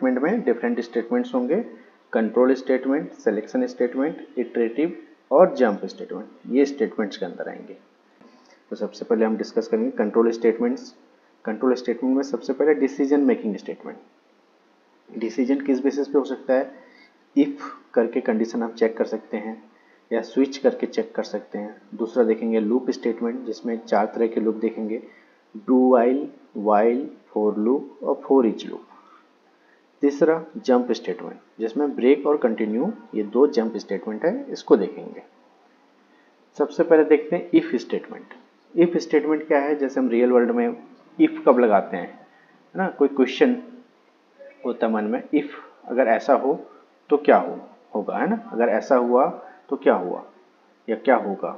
Statement में different statements होंगे, control statement, selection statement, iterative और जंप स्टेटमेंट, ये स्टेटमेंट्स के अंदर आएंगे। तो सबसे पहले हम डिस्कस करेंगे कंट्रोल स्टेटमेंट्स। कंट्रोल स्टेटमेंट में सबसे पहले डिसीजन मेकिंग स्टेटमेंट। डिसीजन किस बेसिस पे हो सकता है? इफ़ करके कंडीशन हम चेक कर सकते हैं या स्विच करके चेक कर सकते हैं। दूसरा देखेंगे लूप स्टेटमेंट, जिसमें 4 तरह के लूप देखेंगे, डू वाइल, फॉर लूप और फॉर ईच लूप। तीसरा जंप स्टेटमेंट, जिसमें ब्रेक और कंटिन्यू, ये 2 जंप स्टेटमेंट है, इसको देखेंगे। सबसे पहले देखते हैं इफ स्टेटमेंट। इफ स्टेटमेंट क्या है? जैसे हम रियल वर्ल्ड में इफ कब लगाते हैं, है ना, कोई क्वेश्चन होता मन में, इफ अगर ऐसा हो तो क्या होगा, है ना, अगर ऐसा हुआ तो क्या हुआ या क्या होगा।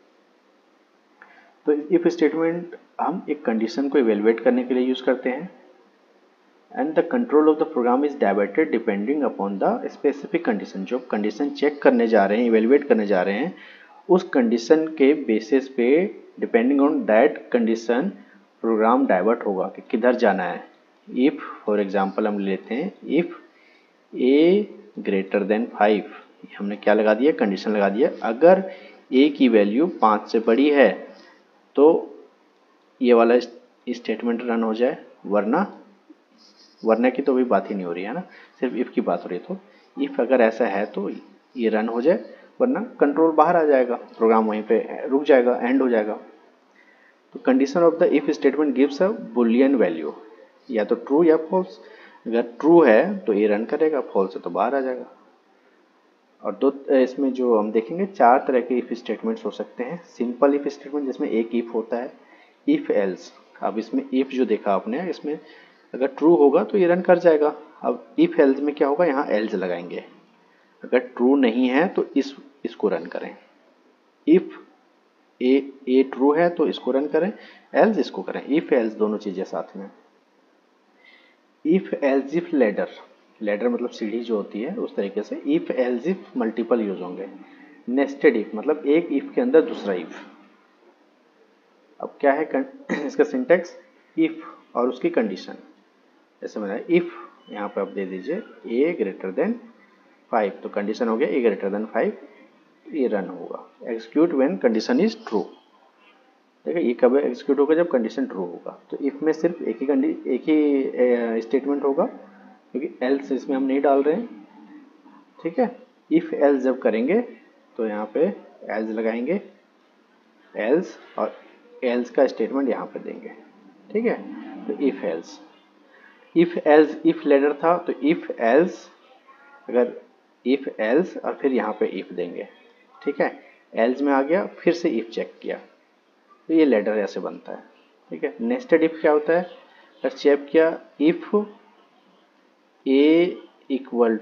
तो इफ स्टेटमेंट हम एक कंडीशन को इवेलुएट करने के लिए यूज करते हैं। And the control of the program is diverted depending upon the specific condition. जो कंडीशन चेक करने जा रहे हैं, इवेलुएट करने जा रहे हैं, उस कंडीशन के बेसिस पे depending on that condition program divert होगा कि किधर जाना है। इफ फॉर एग्जांपल हम लेते हैं, इफ ए ग्रेटर देन 5, हमने क्या लगा दिया? कंडीशन लगा दिया। अगर ए की वैल्यू 5 से बड़ी है तो ये वाला स्टेटमेंट रन हो जाए, वरना की तो अभी बात ही नहीं हो रही है ना, सिर्फ इफ की बात हो रही है। तो इफ अगर ऐसा है तो ये रन हो जाए, वरना कंट्रोल बाहर आ जाएगा, प्रोग्राम वहीं पे रुक जाएगा, एंड हो जाएगा। तो condition of the if statement gives a boolean value, या तो ट्रू या फॉल्स। अगर ट्रू है तो ये रन करेगा, फॉल्स है तो बाहर आ जाएगा। और दो इसमें जो हम देखेंगे 4 तरह के इफ स्टेटमेंट्स हो सकते हैं। सिंपल इफ स्टेटमेंट, जिसमें एक इफ होता है। इफ एल्स, अब इसमें इफ जो देखा आपने, इसमें अगर ट्रू होगा तो ये रन कर जाएगा। अब इफ एल्स में क्या होगा? यहाँ एल्स लगाएंगे। अगर ट्रू नहीं है तो इसको रन करें। इफ ए ट्रू है तो इसको रन करें, एल्स इसको करें। इफ एल्स दोनों चीजें साथ में। इफ एल्स इफ लैडर मतलब सीढ़ी जो होती है, उस तरीके से if else if multiple use होंगे। नेस्टेड इफ मतलब एक इफ के अंदर दूसरा इफ। अब क्या है इसका सिंटेक्स? इफ और उसकी कंडीशन। जैसे मैंने इफ यहाँ पे आप दे दीजिए ए ग्रेटर देन 5, तो कंडीशन हो गया ए ग्रेटर देन 5, ये रन होगा। Execute when condition is true. देखिए ये कब एग्जीक्यूट होगा? जब कंडीशन ट्रू होगा। तो इफ में सिर्फ एक ही स्टेटमेंट होगा, क्योंकि एल्स इसमें हम नहीं डाल रहे हैं, ठीक है। इफ एल्स जब करेंगे तो यहाँ पे एल्स लगाएंगे, एल्स और एल्स का स्टेटमेंट यहाँ पे देंगे, ठीक है। तो इफ एल्स इफ लेडर था तो इफ एल्स, अगर इफ एल्स और फिर यहाँ पे इफ देंगे, ठीक है। एल्स में आ गया, फिर से इफ चेक किया, तो ये लेडर ऐसे बनता है, ठीक है। नेस्टेड इफ क्या होता है? अगर चेक किया if A equal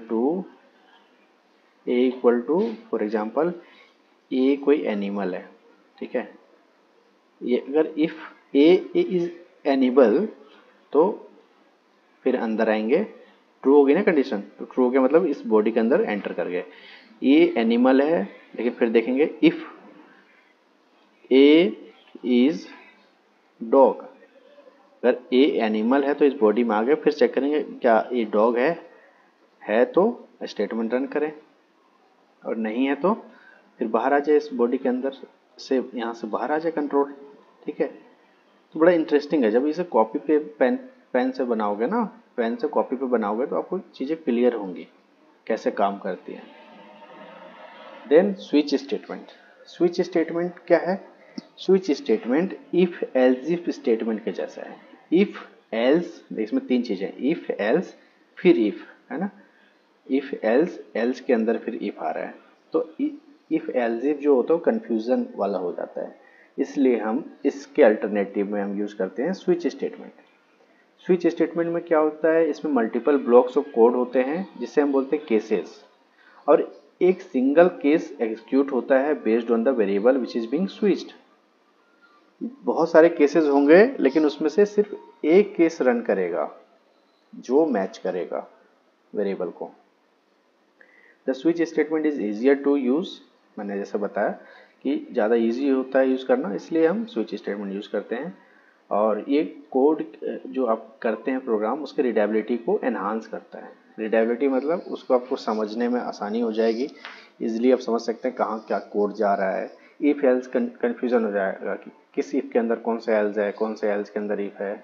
to for example A कोई एनिमल है, ठीक है। ये अगर इफ ए इज एनिमल तो फिर अंदर आएंगे, ट्रू होगी ना कंडीशन, तो ट्रू हो गया मतलब इस बॉडी के अंदर एंटर कर गए। ये एनिमल है, लेकिन फिर देखेंगे इफ ए इज डॉग, अगर ए एनिमल है तो इस बॉडी में आ गए, फिर चेक करेंगे क्या ये डॉग है तो स्टेटमेंट रन करें, और नहीं है तो फिर बाहर आ जाए, इस बॉडी के अंदर से, यहाँ से बाहर आ जाए कंट्रोल, ठीक है। तो बड़ा इंटरेस्टिंग है, जब इसे कॉपी पे पेन से बनाओगे ना, पेन से कॉपी पे बनाओगे तो आपको चीज़ें क्लियर होंगी कैसे काम करती हैं। Then switch statement. Switch statement क्या है? Switch statement if else if statement के जैसा है। इफ एल्स, इसमें 3 चीजें, इफ एल्स फिर इफ, है ना। इफ एल्स, एल्स के अंदर फिर इफ आ रहा है, तो इफ एल्स इफ जो होता है वो कन्फ्यूजन वाला हो जाता है, इसलिए हम इसके अल्टरनेटिव में हम यूज करते हैं स्विच स्टेटमेंट। स्विच स्टेटमेंट में क्या होता है? इसमें मल्टीपल ब्लॉक्स ऑफ कोड होते हैं, जिसे हम बोलते हैं केसेस, और एक सिंगल केस एग्जीक्यूट होता है based on the variable which is being switched. बहुत सारे केसेस होंगे, लेकिन उसमें से सिर्फ एक केस रन करेगा जो मैच करेगा वेरिएबल को। The switch statement is easier to use, मैंने जैसे बताया कि ज़्यादा इजी होता है यूज़ करना, इसलिए हम स्विच स्टेटमेंट यूज़ करते हैं। और ये कोड जो आप करते हैं प्रोग्राम, उसके रीडेबिलिटी को एनहांस करता है। रीडेबिलिटी मतलब उसको आपको समझने में आसानी हो जाएगी, इजीली आप समझ सकते हैं कहाँ क्या कोड जा रहा है। इफ एल्स कन्फ्यूजन हो जाएगा कि किस इफ के अंदर कौन सा एल्स है, कौन से एल्स के अंदर इफ है।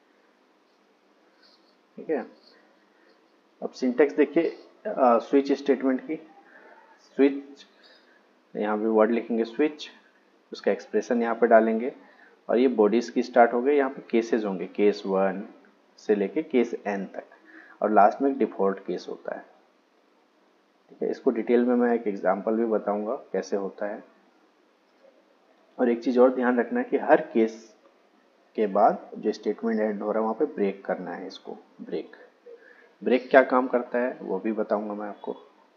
ठीक है, अब सिंटेक्स देखिए स्विच स्टेटमेंट की। स्विच, यहाँ पे वर्ड लिखेंगे स्विच, उसका एक्सप्रेशन यहाँ पे डालेंगे, और ये बॉडीज की स्टार्ट हो गई। यहाँ पे केसेस होंगे, केस 1 से लेके केस n तक, और लास्ट में एक डिफॉल्ट केस होता है। ठीक है, इसको डिटेल में मैं एक एग्जांपल भी बताऊंगा कैसे होता है। और एक चीज़ और ध्यान रखना है कि हर केस के बाद जो स्टेटमेंट एंड हो रहा है वहाँ पे ब्रेक करना है। इसको ब्रेक, ब्रेक क्या काम करता है वो भी बताऊंगा मैं आपको।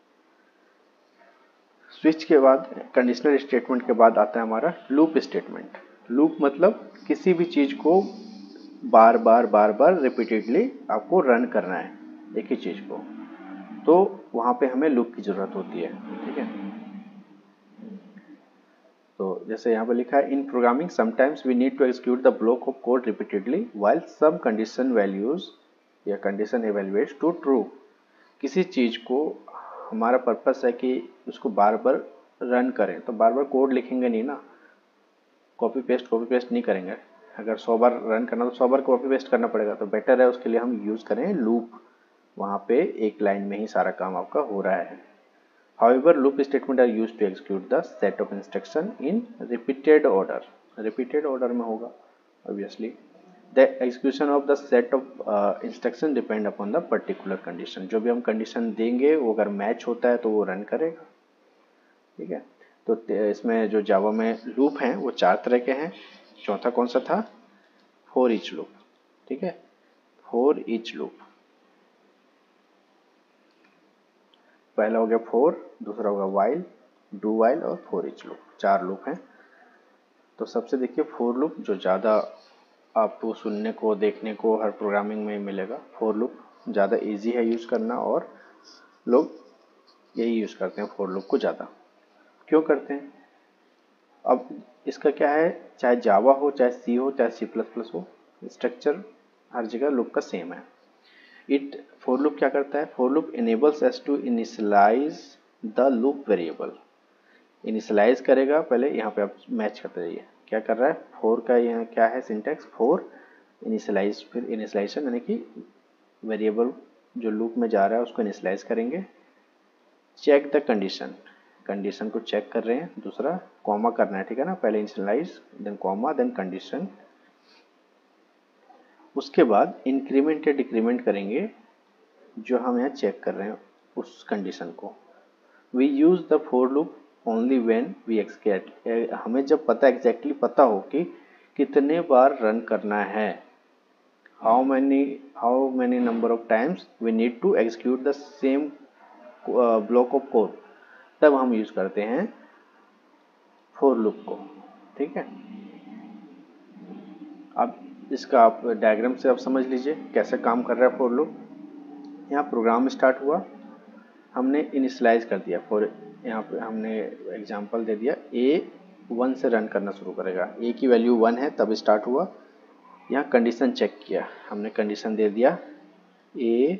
स्विच के बाद, कंडीशनल स्टेटमेंट के बाद आता है हमारा लूप स्टेटमेंट। लूप मतलब किसी भी चीज़ को बार बार रिपीटेडली आपको रन करना है एक ही चीज़ को, तो वहाँ पे हमें लूप की ज़रूरत होती है। ठीक है, तो जैसे यहाँ पे लिखा है, in programming sometimes we need to execute the block of code repeatedly while some condition values या कंडीशन इवेलुएट्स टू ट्रू। किसी चीज़ को हमारा पर्पस है कि उसको बार बार रन करें, तो बार बार कोड लिखेंगे नहीं ना, कॉपी पेस्ट नहीं करेंगे। अगर 100 बार रन करना तो 100 बार कॉपी पेस्ट करना पड़ेगा, तो बेटर है उसके लिए हम यूज़ करें लूप। वहाँ पे एक लाइन में ही सारा काम आपका हो रहा है। However, loop statement are used to execute the set of instruction in repeated order. Repeated order में होगा obviously. The execution of the set of instruction depend upon the particular condition. जो भी हम condition देंगे वो अगर मैच होता है तो वो रन करेगा। ठीक है, तो इसमें जो जावा में लूप हैं वो 4 तरह के हैं। चौथा कौन सा था? For each loop. ठीक है, फॉर ईच लूप। पहला हो गया फॉर, दूसरा होगा वाइल, डू वाइल और फॉर ईच लूप। 4 लूप हैं। तो सबसे देखिए फॉर लूप जो ज़्यादा आपको सुनने को देखने को हर प्रोग्रामिंग में मिलेगा। फॉर लूप ज़्यादा इजी है यूज़ करना, और लोग यही यूज़ करते हैं फॉर लूप को ज़्यादा। क्यों करते हैं? अब इसका क्या है, चाहे जावा हो, चाहे सी हो, चाहे C++ हो, स्ट्रक्चर हर जगह लूप का सेम है। इट फॉर लूप क्या करता है? For loop enables us to initialise the loop variable. Initialise करेगा, पहले यहाँ पे आप मैच करते जाइए क्या कर रहा है। फॉर का यहाँ क्या है सिंटेक्स? फॉर इनिशियलाइज, फिर इनिशियलाइजेशन यानी कि वेरिएबल जो लूप में जा रहा है उसको इनिशियलाइज करेंगे। चेक द कंडीशन, कंडीशन को चेक कर रहे हैं। दूसरा कॉमा करना है, ठीक है ना, पहले initialise then comma then condition. उसके बाद इंक्रीमेंट या डिक्रीमेंट करेंगे जो हम यहाँ चेक कर रहे हैं उस कंडीशन को। We use the for loop only when we expect, हमें जब पता एग्जैक्टली पता हो कि कितने बार रन करना है, how many number of times we need to execute the same block of code, तब हम यूज़ करते हैं फॉर लूप को। ठीक है, अब इसका आप डायग्राम से आप समझ लीजिए कैसे काम कर रहा है फॉर लूप। यहाँ प्रोग्राम स्टार्ट हुआ, हमने इनिशियलाइज कर दिया फॉर, यहाँ पे हमने एग्जांपल दे दिया A 1 से रन करना शुरू करेगा। A की वैल्यू 1 है तब स्टार्ट हुआ। यहाँ कंडीशन चेक किया, हमने कंडीशन दे दिया A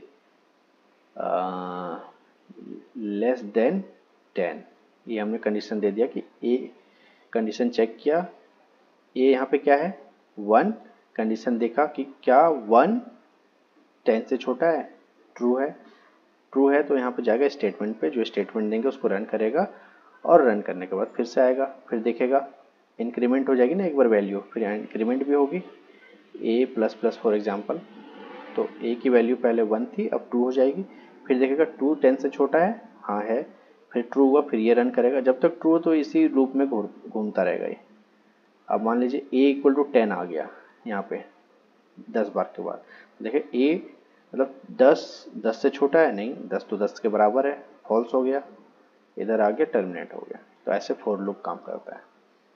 लेस देन 10। ये हमने कंडीशन दे दिया कि A, कंडीशन चेक किया, A यहाँ पे क्या है 1, कंडीशन देखा कि क्या 1 10 से छोटा है, ट्रू है। ट्रू है तो यहाँ पे जाएगा स्टेटमेंट पे, जो स्टेटमेंट देंगे उसको रन करेगा, और रन करने के बाद फिर से आएगा, फिर देखेगा इंक्रीमेंट हो जाएगी ना एक बार वैल्यू, फिर इंक्रीमेंट भी होगी A++ फॉर एग्जांपल। तो A की वैल्यू पहले 1 थी, अब 2 हो जाएगी। फिर देखेगा 2 10 से छोटा है, हाँ है, फिर ट्रू हुआ, फिर ये रन करेगा। जब तक ट्रू हो तो इसी लूप में घूमता रहेगा ये। अब मान लीजिए A = 10 आ गया यहाँ पे 10 बार के बाद, देखिए A मतलब 10 से छोटा है नहीं, 10 तो 10 के बराबर है, फॉल्स हो गया, इधर आ गया टर्मिनेट हो गया। तो ऐसे फॉर लूप काम करता है।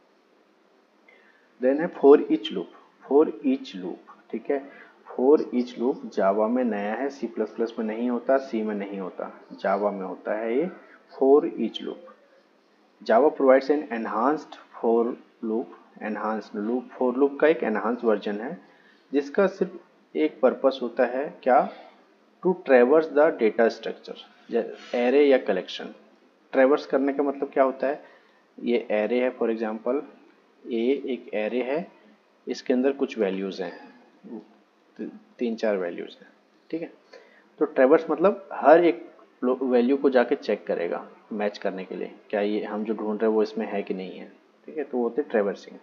देन है for each loop. For each loop, ठीक है, फॉर ईच लूप जावा में नया है, C++ में नहीं होता, सी में नहीं होता, जावा में होता है ये for each loop. Java provides an enhanced for loop. Enhanced loop, for loop का एक एनहांस वर्जन है जिसका सिर्फ एक पर्पस होता है क्या, to traverse the data structure, array या कलेक्शन। ट्रेवर्स करने का मतलब क्या होता है, ये एरे है फॉर एग्जांपल, ए एक एरे है, इसके अंदर कुछ वैल्यूज़ हैं, 3-4 वैल्यूज़ हैं, ठीक है। तो ट्रेवर्स मतलब हर एक वैल्यू को जाके चेक करेगा मैच करने के लिए, क्या ये हम जो ढूंढ रहे हैं वो इसमें है कि नहीं है, ठीक है। तो वो होते traversing.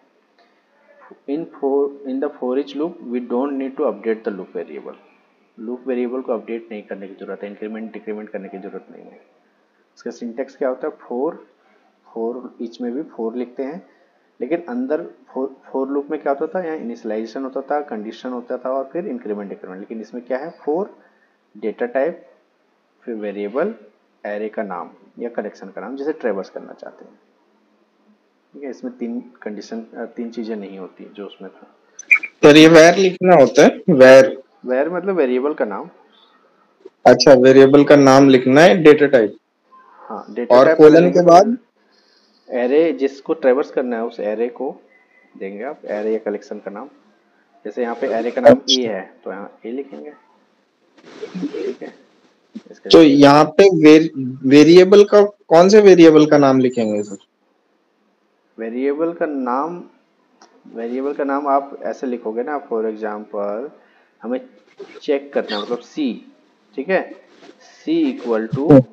in the for each loop we don't need to update the loop variable। Loop variable को अपडेट नहीं करने की जरूरत है, इंक्रीमेंट डिक्रीमेंट करने की जरूरत नहीं है। इसका सिंटेक्स क्या होता है, फोर ईच में भी फोर लिखते हैं, लेकिन अंदर फोर लूप में क्या होता था, यहाँ इनिशियलाइजेशन होता था, कंडीशन होता था और फिर इंक्रीमेंट डिक्रीमेंट। लेकिन इसमें क्या है, फोर डेटा टाइप, फिर वेरिएबल, एरे का नाम या कलेक्शन का नाम, जिसे ट्रेवर्स करना चाहते हैं, ठीक है। इसमें तीन चीजें नहीं होती जो उसमें था। सर ये वैर लिखना होता है, वैर मतलब वेरिएबल का नाम। अच्छा, वेरिएबल का नाम लिखना है, डेटा टाइप। हाँ, डेटा और टाइप मैंने कोलन देंगे के तो बाद एरे जिसको ट्रेवर्स करना है उस एरे को देंगे आप, एरे या कलेक्शन का नाम। जैसे यहाँ पे एरे का नाम ए है तो यहाँ ए लिखेंगे, ठीक है। इसका तो जैसे यहाँ पे वेरिएबल का कौन से वेरिएबल का नाम लिखेंगे सर? वेरिएबल का नाम, वेरिएबल का नाम आप ऐसे लिखोगे ना, फॉर एग्जांपल हमें चेक करना है, मतलब सी, ठीक है। सी इक्वल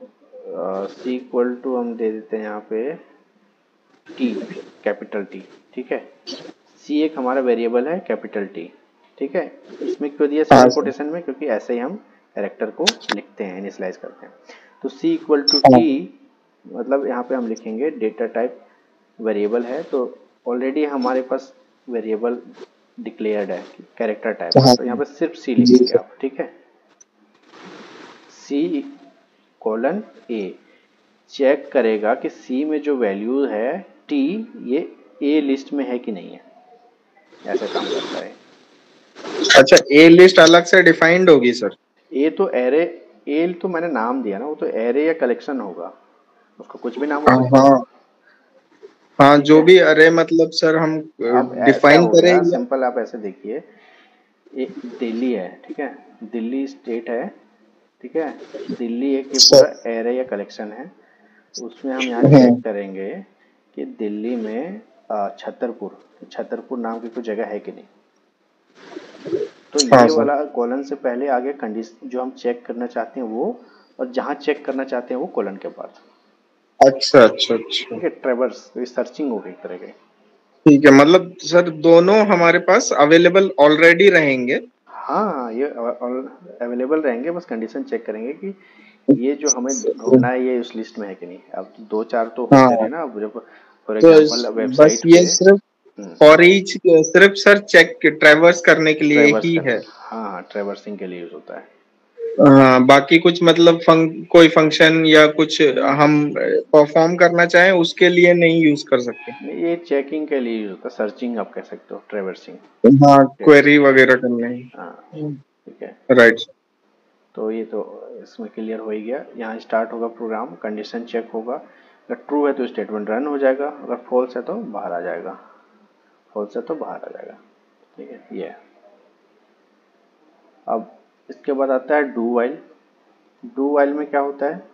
टू हम दे देते हैं यहाँ पे टी, कैपिटल टी, ठीक है। सी एक हमारा वेरिएबल है, कैपिटल टी, ठीक है। इसमें क्यों दिया हाँ सिंगल सर। कोटेशन में, क्योंकि ऐसे ही हम कैरेक्टर को लिखते हैं, इनिशियलाइज करते हैं। तो सी इक्वल टू हाँ टी मतलब यहाँ पे हम लिखेंगे डेटा टाइप वेरिएबल है, तो ऑलरेडी हमारे पास वेरिएबल डिक्लेयर्ड है कैरेक्टर टाइप का, हाँ तो यहाँ पे सिर्फ सी जी लिखेंगे सर। आप, ठीक है। सी कोलन ए चेक करेगा कि सी में जो वैल्यू है टी, ये ए लिस्ट में है कि नहीं है, ऐसा काम करता है। अच्छा, ए लिस्ट अलग से डिफाइंड होगी सर? ए तो एरे, ए तो मैंने नाम दिया ना, वो तो एरे या कलेक्शन होगा, उसका कुछ भी नाम हो सकता है, हाँ हाँ, ठीक जो है। भी अरे मतलब सर हम अब ऐसा डिफाइन हो गया करें या? सिंपल, आप ऐसे देखिए, एक दिल्ली है, ठीक है, दिल्ली स्टेट है, ठीक है। दिल्ली एक ये पूरा सर एरे या कलेक्शन है। उसमें हम यहाँ चेक हम्म, करेंगे कि दिल्ली में छतरपुर नाम की कोई जगह है कि नहीं। तो हाँ ये सर। वाला कॉलन से पहले आगे कंडीशन जो हम चेक करना चाहते हैं वो, और जहाँ चेक करना चाहते हैं वो कॉलन के बाद, अच्छा अच्छा अच्छा, ठीक है। ट्रेवर्स तो सर्चिंग हो गई एक तरह की। ठीक है। मतलब सर दोनों हमारे पास अवेलेबल ऑलरेडी रहेंगे। हाँ, ये अवेलेबल रहेंगे, बस कंडीशन चेक करेंगे कि ये जो हमें ढूंढना है ये उस लिस्ट में है कि नहीं। अब दो चार तो होते हाँ, रहे ना, अब जब फॉर तो एग्जांपल बस वेबसाइट ये पे सिर्फ फॉर ईच, सिर्फ सर चेक ट्रैवर्स करने के लिए ट्रेवर्स ही करने, है? हाँ हाँ, ट्रेवर्सिंग के लिए यूज होता है। हाँ, बाकी कुछ मतलब कोई फंक्शन या कुछ हम परफॉर्म करना चाहें उसके लिए नहीं यूज कर सकते? ये चेकिंग के लिए यूज होता है, सर्चिंग आप कह सकते हो, ट्रेवर्सिंग हाँ, डेटा। क्वेरी वगैरह करने। हाँ, ठीक है। राइट। तो ये तो इसमें क्लियर हो ही गया। यहाँ स्टार्ट होगा प्रोग्राम, कंडीशन चेक होगा, अगर ट्रू है तो स्टेटमेंट रन हो जाएगा, अगर फॉल्स है तो बाहर आ जाएगा, फॉल्स है तो बाहर आ जाएगा, ठीक है। ये है। अब इसके बाद आता है डू वाइल। डू वाइल में क्या होता है,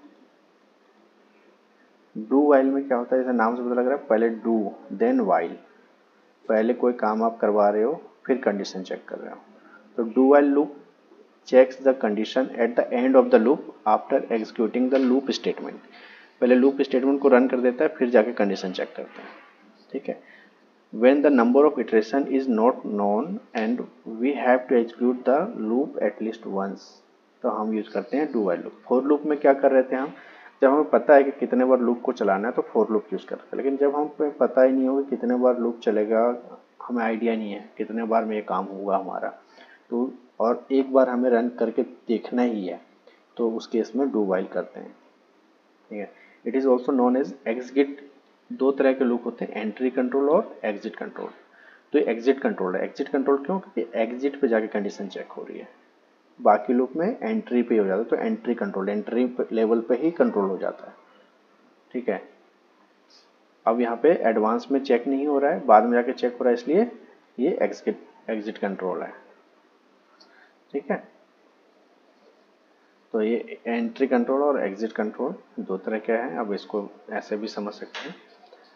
डू वाइल में क्या होता है, जैसे नाम से पता लग रहा है, पहले डू देन वाइल, पहले कोई काम आप करवा रहे हो फिर कंडीशन चेक कर रहे हो। तो do while loop checks the condition at the end of the loop after executing the loop statement। पहले लूप स्टेटमेंट को रन कर देता है फिर जाके कंडीशन चेक करता है, ठीक है। when the number of iteration is not known and we have to execute the loop at least once, तो हम यूज करते हैं do while loop. For loop में क्या कर रहे थे हम, जब हमें पता है कि कितने बार लूप को चलाना है तो फॉर लूप यूज करते हैं, लेकिन जब हमें पता ही नहीं होगा कितने बार लूप चलेगा, हमें आइडिया नहीं है कितने बार में ये काम होगा हमारा, तो और एक बार हमें रन करके देखना ही है, तो उस केस में डू वाइल करते हैं, ठीक है। It is also known as exit. दो तरह के लूप होते हैं, एंट्री कंट्रोल और एग्जिट कंट्रोल। तो ये एग्जिट कंट्रोल है। एग्जिट कंट्रोल क्यों, क्योंकि एग्जिट पे जाके कंडीशन चेक हो रही है, बाकी लूप में एंट्री पे हो जाता है, तो एंट्री कंट्रोल, एंट्री लेवल पे ही कंट्रोल हो जाता है, ठीक है। अब यहाँ पे एडवांस में चेक नहीं हो रहा है, बाद में जाके चेक हो रहा है, इसलिए ये एग्जिट कंट्रोल है, ठीक है। तो ये एंट्री कंट्रोल और एग्जिट कंट्रोल दो तरह के हैं। अब इसको ऐसे भी समझ सकते हैं।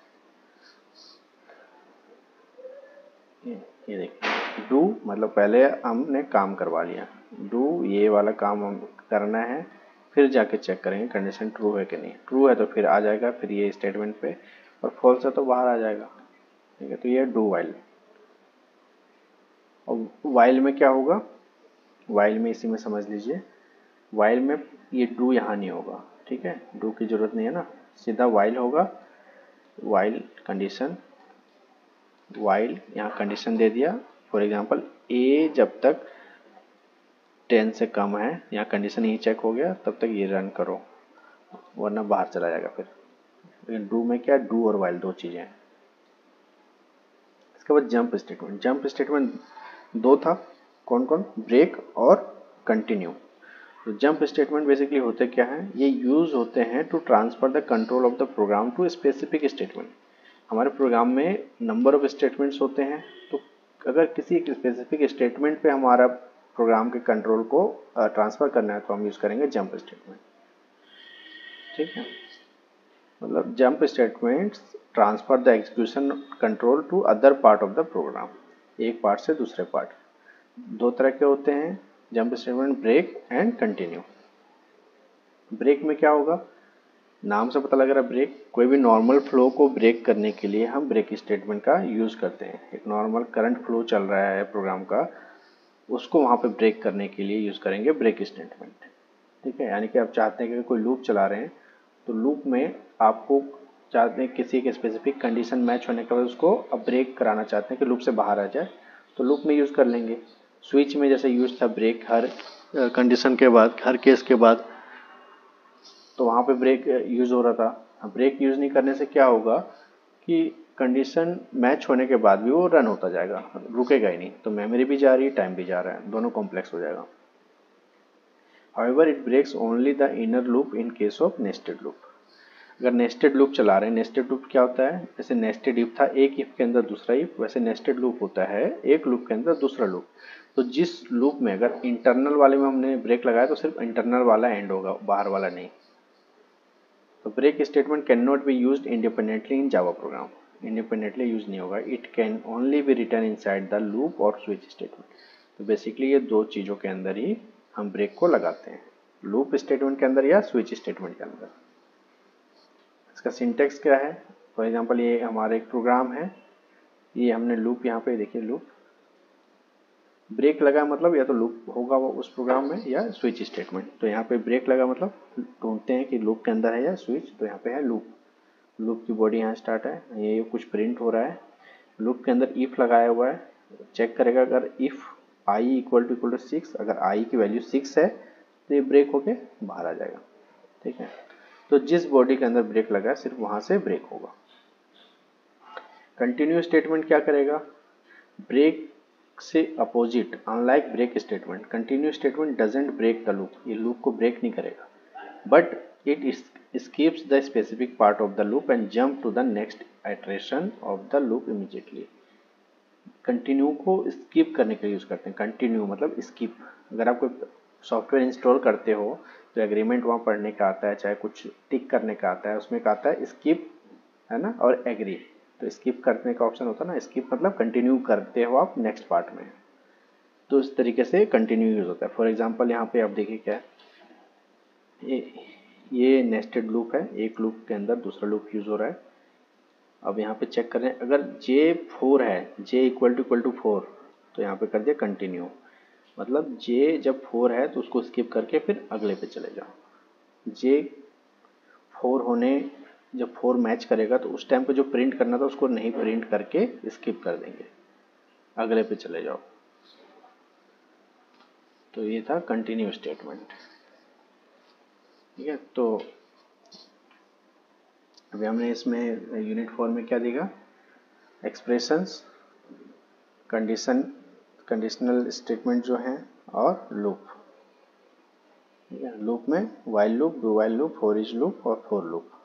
ये देखिए, डू मतलब पहले हमने काम करवा लिया, डू ये वाला काम हम करना है, फिर जाके चेक करेंगे कंडीशन ट्रू है कि नहीं। ट्रू है तो फिर आ जाएगा फिर ये स्टेटमेंट पे, और फॉल्स है तो बाहर आ जाएगा। ठीक है, तो ये डू वाइल। और वाइल में क्या होगा, वाइल में इसी में समझ लीजिए, वाइल में ये डू यहाँ नहीं होगा। ठीक है, डू की जरूरत नहीं है ना, सीधा वाइल होगा। वाइल कंडीशन, वाइल यहाँ कंडीशन दे दिया, फॉर एग्जांपल ए जब तक 10 से कम है, यहाँ कंडीशन यही चेक हो गया, तब तक ये रन करो, वरना बाहर चला जाएगा फिर। लेकिन डू में क्या, डू और वाइल दो चीज़ें हैं। इसके बाद जंप स्टेटमेंट। जंप स्टेटमेंट दो था, कौन कौन, ब्रेक और कंटिन्यू। तो जंप स्टेटमेंट बेसिकली होते क्या हैं, ये यूज होते हैं to transfer the control of the program to specific statement. हमारे प्रोग्राम में नंबर ऑफ स्टेटमेंट्स होते हैं, तो अगर किसी एक स्पेसिफिक स्टेटमेंट पे हमारा प्रोग्राम के कंट्रोल को ट्रांसफर करना है तो हम यूज करेंगे जंप स्टेटमेंट। ठीक है, मतलब jump statements transfer the execution control to other part of the program, एक पार्ट से दूसरे पार्ट। दो तरह के होते हैं jump statement, break and continue. Break में क्या होगा, नाम से पता लग रहा है ब्रेक, कोई भी नॉर्मल फ्लो को ब्रेक करने के लिए हम ब्रेक स्टेटमेंट का यूज करते हैं। एक नॉर्मल करंट फ्लो चल रहा है प्रोग्राम का, उसको वहाँ पे ब्रेक करने के लिए यूज करेंगे ब्रेक स्टेटमेंट। ठीक है, यानी कि आप चाहते हैं कि कोई लूप चला रहे हैं, तो लूप में आपको चाहते हैं किसी एक स्पेसिफिक कंडीशन मैच होने के बाद उसको अब ब्रेक कराना चाहते हैं कि लूप से बाहर आ जाए, तो लूप में यूज कर लेंगे। स्विच में जैसे यूज था ब्रेक हर कंडीशन के बाद, हर केस के बाद, तो वहाँ पे ब्रेक यूज हो रहा था। ब्रेक यूज नहीं करने से क्या होगा कि कंडीशन मैच होने के बाद भी वो रन होता जाएगा, रुकेगा ही नहीं, तो मेमोरी भी जा रही है, टाइम भी जा रहा है, दोनों कॉम्प्लेक्स हो जाएगा। However, it breaks only the inner loop in case of nested loop. अगर नेस्टेड लूप चला रहे हैं, नेस्टेड लूप क्या होता है, जैसे नेस्टेड इफ था, एक इफ के अंदर दूसरा इफ, वैसे नेस्टेड लूप होता है एक लूप के अंदर दूसरा लूप। तो जिस लूप में अगर इंटरनल वाले में हमने ब्रेक लगाया तो सिर्फ इंटरनल वाला एंड होगा, बाहर वाला नहीं। तो break statement can not be used independently in Java program, independently use नहीं होगा। It can only be return inside the loop और स्विच स्टेटमेंट। तो बेसिकली ये दो चीज़ों के अंदर ही हम ब्रेक को लगाते हैं, लूप स्टेटमेंट के अंदर या स्विच स्टेटमेंट के अंदर। इसका सिंटेक्स क्या है, फॉर एग्जांपल ये हमारा एक प्रोग्राम है, ये हमने लूप यहाँ पे देखिए, लूप ब्रेक लगा मतलब या तो लूप होगा वो उस प्रोग्राम में या स्विच स्टेटमेंट। तो यहाँ पे ब्रेक लगा मतलब ढूंढते हैं कि लूप के अंदर है या स्विच, तो यहाँ पे है लूप। लूप की बॉडी यहाँ स्टार्ट है, ये कुछ प्रिंट हो रहा है, लूप के अंदर इफ लगाया हुआ है, चेक करेगा अगर इफ आई इक्वल टू 6, अगर आई की वैल्यू 6 है तो ये ब्रेक होके बाहर आ जाएगा। ठीक है, तो जिस बॉडी के अंदर ब्रेक लगा है सिर्फ वहां से ब्रेक होगा। कंटिन्यू स्टेटमेंट क्या करेगा, ब्रेक से opposite, unlike break statement, continue statement doesn't break the loop, ये लूप को ब्रेक नहीं करेगा, but it skips the specific part of the loop and jump to the next iteration of the loop immediately। Continue को skip करने के लिए use करते हैं, कंटिन्यू मतलब स्किप। अगर आप कोई सॉफ्टवेयर इंस्टॉल करते हो तो एग्रीमेंट वहाँ पढ़ने का आता है, चाहे कुछ टिक करने का आता है, उसमें का आता है स्किप, है ना, और एग्री। तो स्किप करने का ऑप्शन होता है ना, स्किप मतलब कंटिन्यू करते हो आप नेक्स्ट पार्ट में, तो इस तरीके से कंटिन्यू यूज होता है। फॉर एग्जाम्पल यहाँ पे आप देखिए क्या है, ये नेस्टेड लूप है, एक लूप के अंदर दूसरा लूप यूज हो रहा है। अब यहाँ पे चेक करें, अगर J4 है, J इक्वल टू 4, तो यहाँ पे कर दिया कंटिन्यू, मतलब J जब 4 है तो उसको स्किप करके फिर अगले पे चले जाओ। J4 होने जब 4 मैच करेगा तो उस टाइम पे जो प्रिंट करना था उसको नहीं प्रिंट करके स्किप कर देंगे, अगले पे चले जाओ। तो ये था कंटिन्यू स्टेटमेंट। ठीक है, तो अभी हमने इसमें यूनिट 4 में क्या देखा, एक्सप्रेशंस, कंडीशनल स्टेटमेंट जो हैं, और लूप। ठीक है, लूप में while loop, do while loop, for each loop और फॉर लूप।